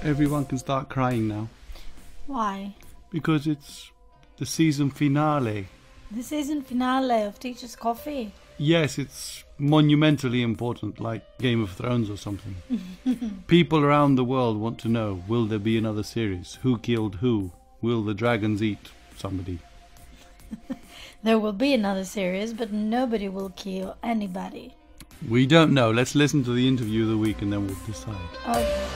everyone can start crying now. Why? Because it's the season finale. The season finale of Teacher's Coffee. Yes, it's monumentally important, like Game of Thrones or something. People around the world want to know, will there be another series? Who killed who? Will the dragons eat somebody? There will be another series, but nobody will kill anybody. We don't know. Let's listen to the interview of the week and then we'll decide. Okay.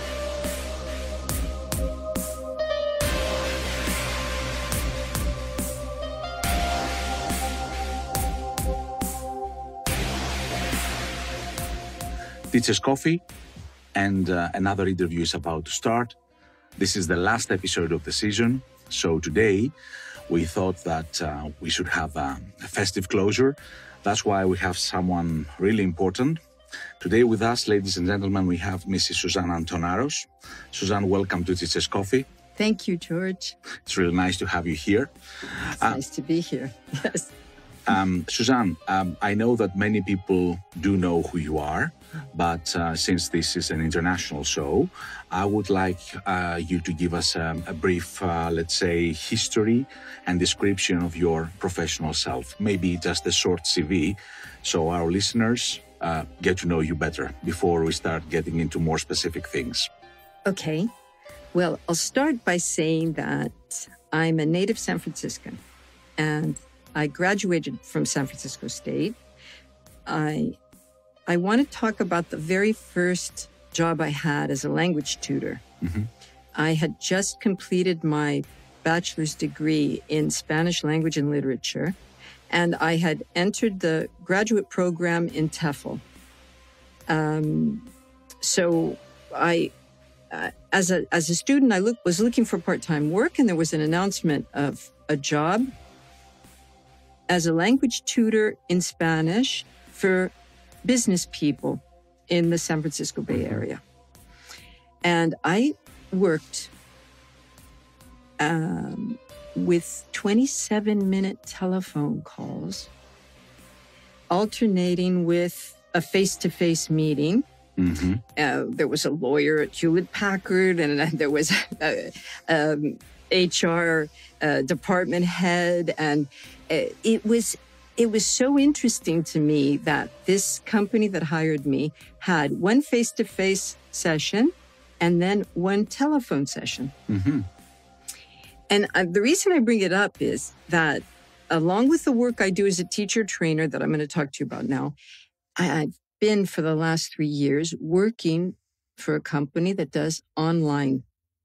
Teacher's Coffee, and another interview is about to start. This is the last episode of the season, so today we thought that we should have a festive closure. That's why we have someone really important. Today with us, ladies and gentlemen, we have Mrs. Suzanne Antonaros. Suzanne, welcome to Teacher's Coffee. Thank you, George. It's really nice to have you here. It's nice to be here, yes. Suzanne, I know that many people do know who you are, but since this is an international show, I would like you to give us a brief, let's say, history and description of your professional self. Maybe just a short CV, so our listeners get to know you better before we start getting into more specific things. Okay. Well, I'll start by saying that I'm a native San Franciscan, and I graduated from San Francisco State. I want to talk about the very first job I had as a language tutor. Mm-hmm. I had just completed my bachelor's degree in Spanish language and literature, and I had entered the graduate program in TEFL. So I, as a student, I was looking for part-time work, and there was an announcement of a job as a language tutor in Spanish for business people in the San Francisco Bay Area. And I worked with 27-minute telephone calls, alternating with a face-to-face meeting. Mm-hmm. There was a lawyer at Hewlett-Packard, and there was a HR department head, and it was so interesting to me that this company that hired me had one face-to-face session and then one telephone session. Mm-hmm. And the reason I bring it up is that along with the work I do as a teacher trainer that I'm going to talk to you about now, I've been for the last 3 years working for a company that does online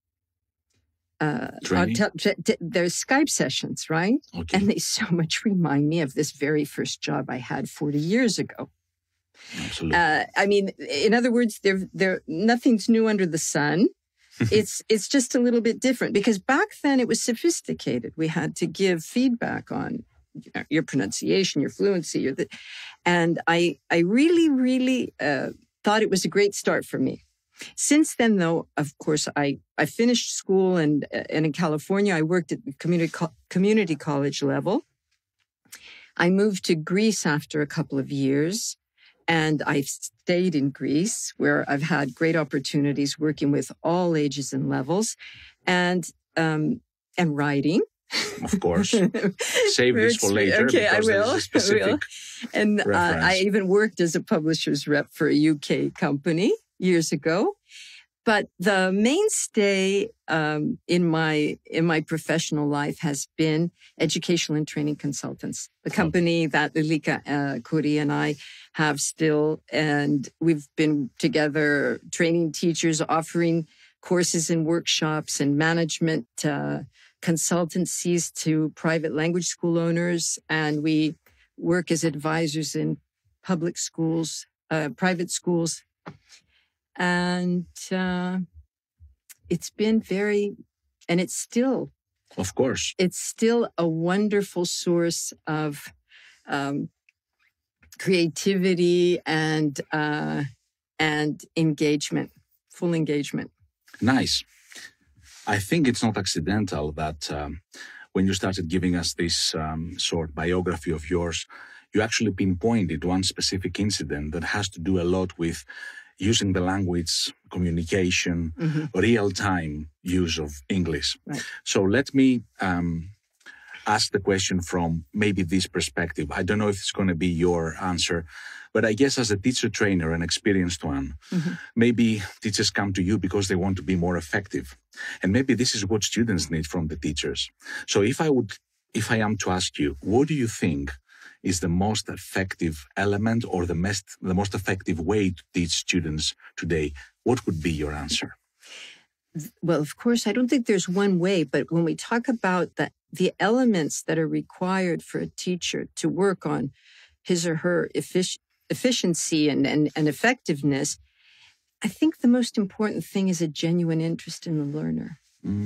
there's Skype sessions, right? Okay. And they so much remind me of this very first job I had 40 years ago. Absolutely. I mean, in other words, nothing's new under the sun. It's just a little bit different because back then it was sophisticated. We had to give feedback on your pronunciation, your fluency, and I really, really thought it was a great start for me. Since then, though, of course, I finished school and in California, I worked at the community college level. I moved to Greece after a couple of years, and I've stayed in Greece where I've had great opportunities working with all ages and levels and writing. Of course. Save this for later. Okay, I will. And I even worked as a publisher's rep for a UK company years ago. But the mainstay in my professional life has been educational and training consultants, the company that Lilika Kuri and I have still. And we've been together training teachers, offering courses and workshops and management consultancies to private language school owners. And we work as advisors in public schools, private schools. And it's been and it's still, of course, it's still a wonderful source of creativity and engagement, full engagement. Nice. I think it's not accidental that when you started giving us this short biography of yours, you actually pinpointed one specific incident that has to do a lot with using the language, communication, real-time use of English. Right. So let me ask the question from maybe this perspective. I don't know if it's going to be your answer, but I guess as a teacher trainer, an experienced one, maybe teachers come to you because they want to be more effective. And maybe this is what students need from the teachers. So if I am to ask you, what do you think is the most effective element or the most effective way to teach students today? What would be your answer? Well, of course, I don't think there's one way, but when we talk about the elements that are required for a teacher to work on his or her efficiency and effectiveness, I think the most important thing is a genuine interest in the learner.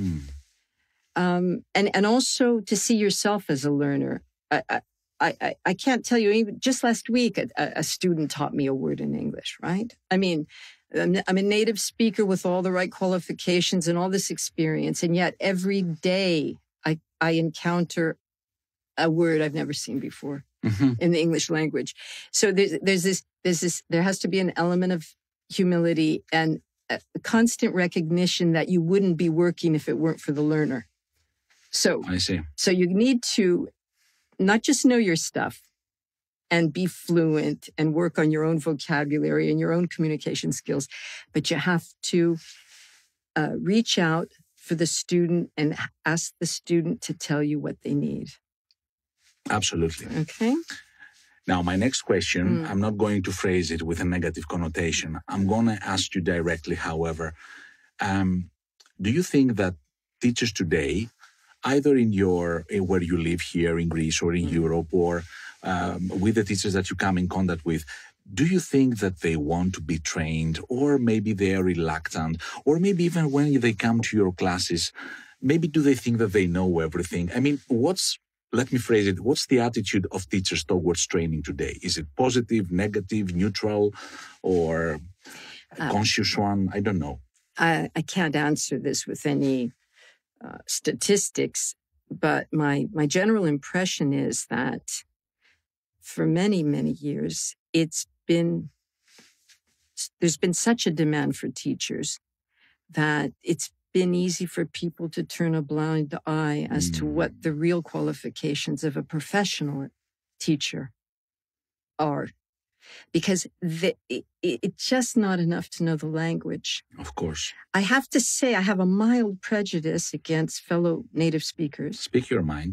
And also to see yourself as a learner. I can't tell you, even just last week, a student taught me a word in English, right? I mean, I'm a native speaker with all the right qualifications and all this experience. And yet every day I encounter a word I've never seen before in the English language. So there has to be an element of humility and a constant recognition that you wouldn't be working if it weren't for the learner. So I see. So you need to not just know your stuff and be fluent and work on your own vocabulary and your own communication skills, but you have to reach out for the student and ask the student to tell you what they need. Absolutely. Okay. Now, my next question, I'm not going to phrase it with a negative connotation. I'm going to ask you directly, however, do you think that teachers today, either where you live here in Greece or in Europe, or with the teachers that you come in contact with, do you think that they want to be trained, or maybe they are reluctant, or maybe even when they come to your classes, maybe do they think that they know everything? I mean, let me phrase it, what's the attitude of teachers towards training today? Is it positive, negative, neutral, or a conscious one? I don't know. I can't answer this with any statistics, but my general impression is that for many, many years, there's been such a demand for teachers that it's been easy for people to turn a blind eye as to what the real qualifications of a professional teacher are. Because it's just not enough to know the language. Of course. I have to say, I have a mild prejudice against fellow native speakers. Speak your mind.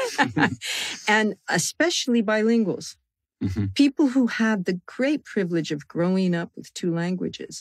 And especially bilinguals. People who had the great privilege of growing up with two languages.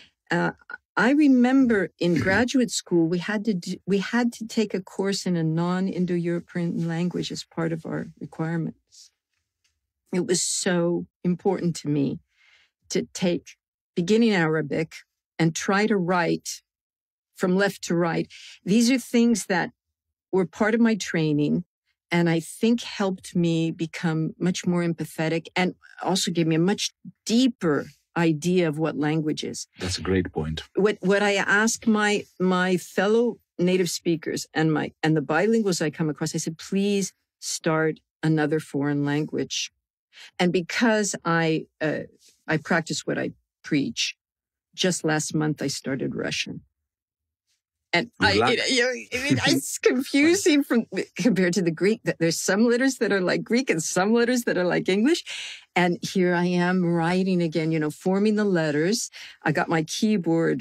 I remember in graduate school, we had to take a course in a non-Indo-European language as part of our requirements. It was so important to me to take beginning Arabic and try to write from left to right. These are things that were part of my training, and I think helped me become much more empathetic and also gave me a much deeper idea of what language is. That's a great point. What I ask my fellow native speakers and the bilinguals I come across, I said, please start another foreign language. And because I practice what I preach, just last month I started Russian. And it's confusing compared to the Greek. That there's some letters that are like Greek and some letters that are like English. And here I am writing again, forming the letters. I got my keyboard,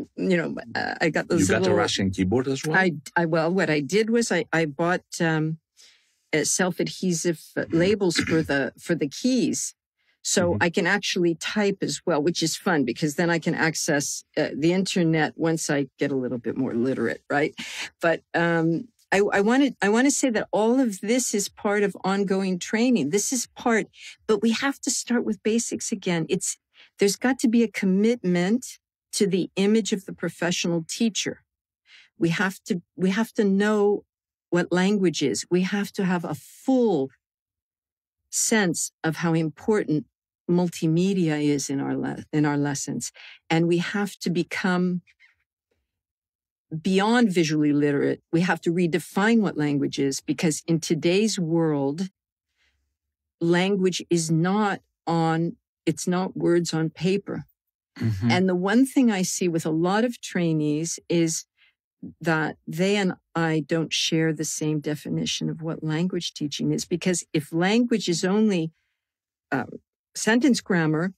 I got those. You got a Russian keyboard as well? Well, what I did was I bought self-adhesive labels for the keys. So I can actually type as well, which is fun because then I can access the internet once I get a little bit more literate, right? But I want to say that all of this is part of ongoing training. This is part, but we have to start with basics again. There's got to be a commitment to the image of the professional teacher. We have to know what language is. We have to have a full sense of how important multimedia is in our lessons. And we have to become beyond visually literate. We have to redefine what language is, because in today's world, language is not words on paper. Mm-hmm. And the one thing I see with a lot of trainees is that they and I don't share the same definition of what language teaching is. Because if language is only sentence grammar,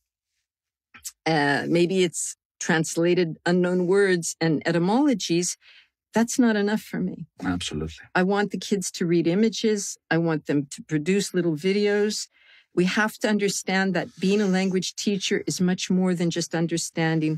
maybe it's translated unknown words and etymologies, that's not enough for me. Absolutely. I want the kids to read images. I want them to produce little videos. We have to understand that being a language teacher is much more than just understanding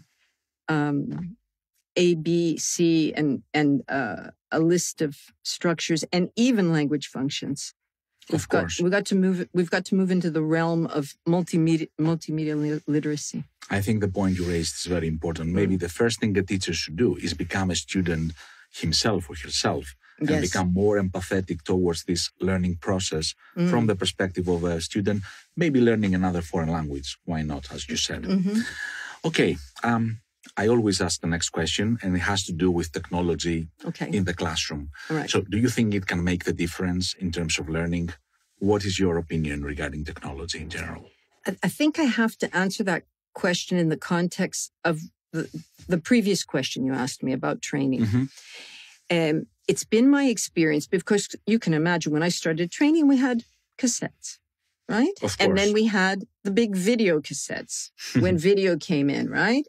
A, B, C, and a list of structures and even language functions. We've got to move into the realm of multimedia literacy. I think the point you raised is very important. Maybe the first thing a teacher should do is become a student himself or herself, and become more empathetic towards this learning process from the perspective of a student, maybe learning another foreign language. Why not, as you said? Mm-hmm. Okay. I always ask the next question, and it has to do with technology in the classroom. Right. So do you think it can make the difference in terms of learning? What is your opinion regarding technology in general? I think I have to answer that question in the context of the previous question you asked me about training. Mm-hmm. It's been my experience, because you can imagine when I started training, we had cassettes, right? Of course. And then we had the big video cassettes when video came in, right?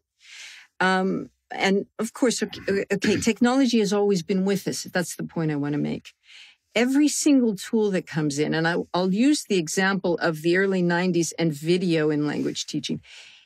And of course, technology has always been with us. That's the point I want to make. Every single tool that comes in, and I'll use the example of the early 90s and video in language teaching.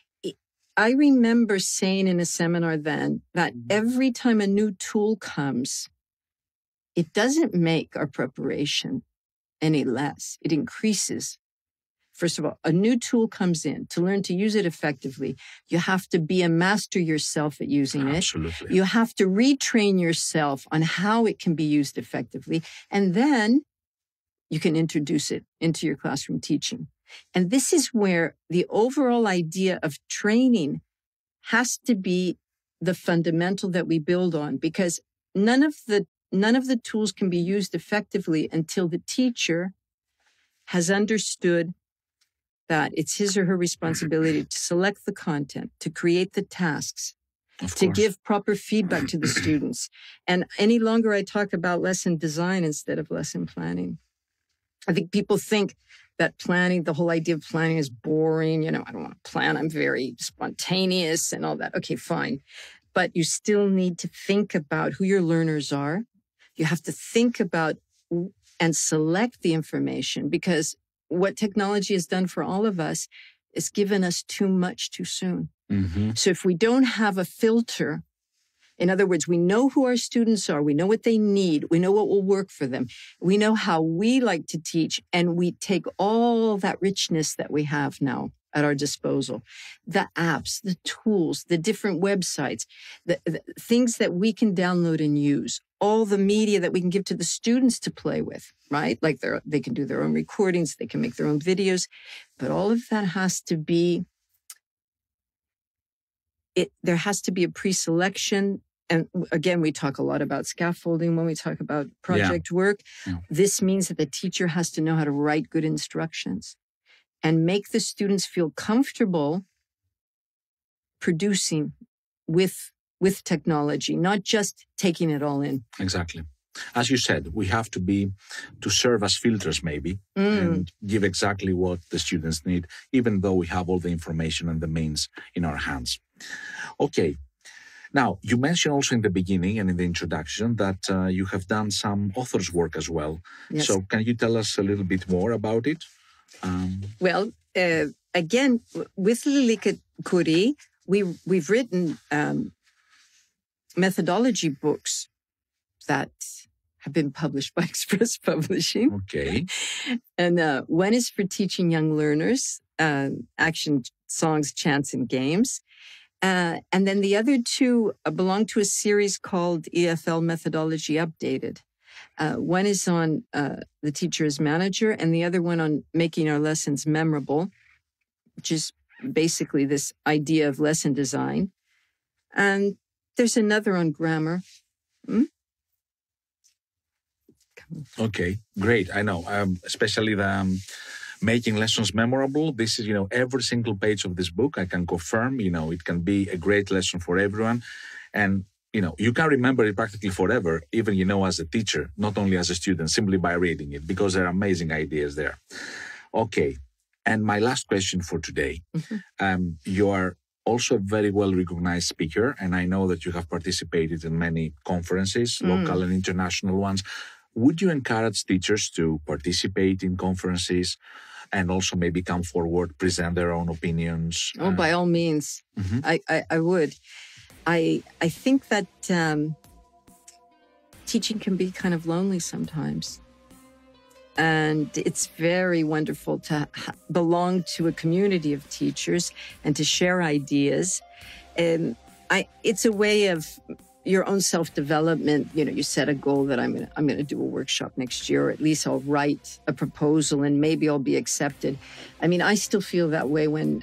I remember saying in a seminar then that every time a new tool comes, it doesn't make our preparation any less. It increases. First of all, a new tool comes in. To learn to use it effectively, you have to be a master yourself at using it. Absolutely. You have to retrain yourself on how it can be used effectively. And then you can introduce it into your classroom teaching. And this is where the overall idea of training has to be the fundamental that we build on, because none of the tools can be used effectively until the teacher has understood that it's his or her responsibility to select the content, to create the tasks, to give proper feedback to the students. And any longer I talk about lesson design instead of lesson planning. I think people think that planning, the whole idea of planning is boring. I don't want to plan. I'm very spontaneous and all that. Okay, fine. But you still need to think about who your learners are. You have to think about and select the information, because what technology has done for all of us is given us too much too soon. Mm-hmm. So if we don't have a filter, in other words, we know who our students are, we know what they need, we know what will work for them, we know how we like to teach, and we take all that richness that we have now at our disposal, the apps, the tools, the different websites, the things that we can download and use, all the media that we can give to the students to play with, right? Like they can do their own recordings, they can make their own videos, but all of that has to be, there has to be a pre-selection. And again, we talk a lot about scaffolding when we talk about project work. Yeah. This means that the teacher has to know how to write good instructions and make the students feel comfortable producing with technology, not just taking it all in. Exactly. As you said, we have to serve as filters maybe, and give exactly what the students need, even though we have all the information and the means in our hands. Okay. Now, you mentioned also in the beginning and in the introduction that you have done some author's work as well. Yes. So can you tell us a little bit more about it? Well, again, with Lilica Curie, we've written methodology books that have been published by Express Publishing. Okay. And one is for teaching young learners, action, songs, chants, and games. And then the other two belong to a series called EFL Methodology Updated. One is on the teacher as manager, and the other one on making our lessons memorable, which is basically this idea of lesson design. And there's another on grammar. Okay, great. I know, especially making lessons memorable. This is, every single page of this book, I can confirm, it can be a great lesson for everyone. And, you can remember it practically forever, even, as a teacher, not only as a student, simply by reading it, because there are amazing ideas there. Okay. And my last question for today, you are also a very well-recognized speaker, and I know that you have participated in many conferences, local and international ones. Would you encourage teachers to participate in conferences and also maybe come forward, present their own opinions? Oh, by all means, I would. I think that teaching can be kind of lonely sometimes. And it's very wonderful to belong to a community of teachers and to share ideas. It's a way of your own self-development. You set a goal that I'm going to do a workshop next year, or at least I'll write a proposal and maybe I'll be accepted. I mean, I still feel that way when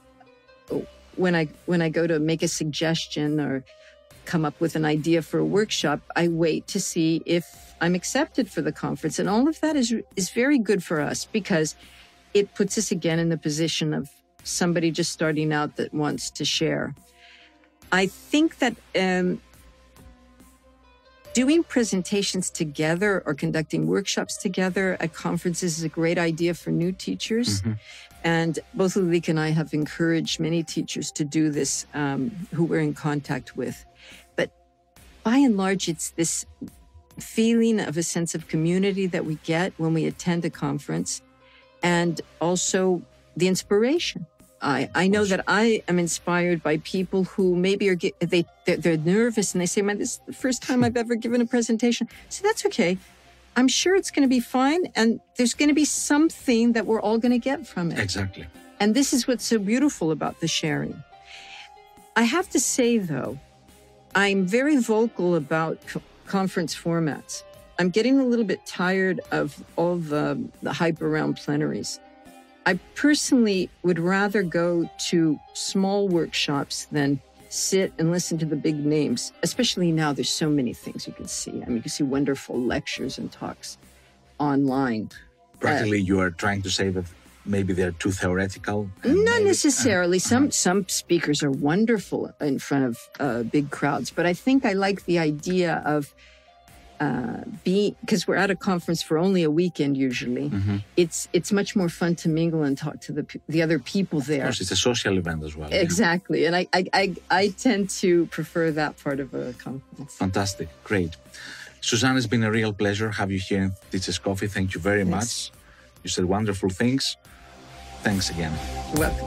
I go to make a suggestion or come up with an idea for a workshop. I wait to see if I'm accepted for the conference. And all of that is very good for us, because it puts us again in the position of somebody just starting out that wants to share. I think that doing presentations together or conducting workshops together at conferences is a great idea for new teachers. And both Ulrike and I have encouraged many teachers to do this who we're in contact with. But by and large, it's this feeling of a sense of community that we get when we attend a conference, and also the inspiration. I know that I am inspired by people who maybe they're nervous and they say, "Man, this is the first time I've ever given a presentation." So that's okay. I'm sure it's going to be fine, and there's going to be something that we're all going to get from it. Exactly. And this is what's so beautiful about the sharing. I have to say, though, I'm very vocal about conference formats. I'm getting a little bit tired of all the hype around plenaries. I personally would rather go to small workshops than sit and listen to the big names, especially now there's so many things you can see. I mean, you can see wonderful lectures and talks online. Practically, you are trying to say that maybe they're too theoretical? Not necessarily. Some speakers are wonderful in front of big crowds, but I think I like the idea of because we're at a conference for only a weekend usually. It's much more fun to mingle and talk to the other people there. Of course, it's a social event as well. Exactly, and I tend to prefer that part of a conference. Fantastic, great. Suzanne, it's been a real pleasure have you here in Teachers Coffee. Thank you very much. You said wonderful things. Thanks again. You're welcome.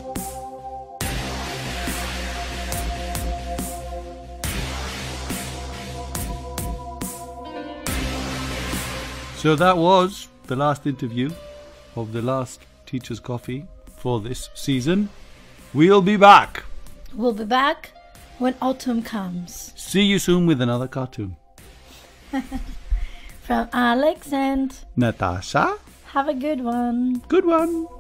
So that was the last interview of the last Teachers Coffee for this season. We'll be back. We'll be back when autumn comes. See you soon with another cartoon. From Alex and Natasha. Have a good one. Good one.